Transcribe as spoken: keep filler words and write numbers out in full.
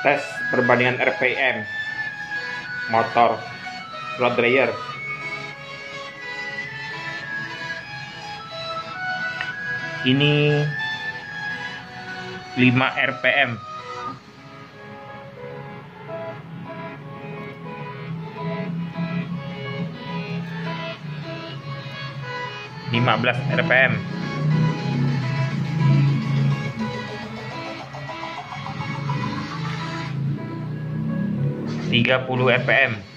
Tes perbandingan R P M motor blow dryer. Ini lima R P M. lima belas R P M. tiga puluh R P M.